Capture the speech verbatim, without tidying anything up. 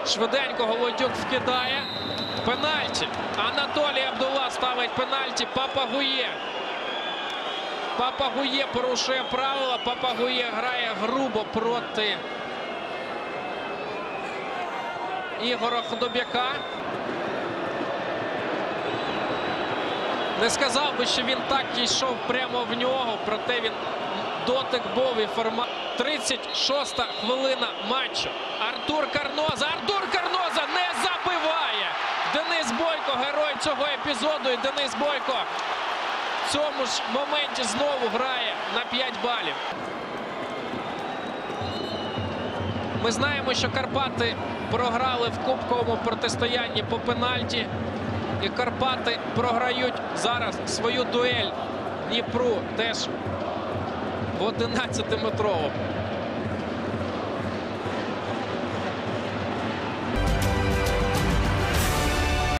Швиденько Голодюк вкидає. Пенальті. Анатолій Абдулла ставить пенальті. Папагує. Папагує порушує правила. Папагує грає грубо проти Ігоря Худобяка. Не сказав би, що він так йшов прямо в нього, проте він дотик був і формат. тридцять шоста хвилина матчу. Артур Карноза. Артур Карноза не забиває. Денис Бойко, герой цього епізоду. І Денис Бойко в цьому ж моменті знову грає на п'ять балів. Ми знаємо, що Карпати програли в кубковому протистоянні по пенальті. І Карпати програють зараз свою дуель Дніпру теж в одинадцятиметровому.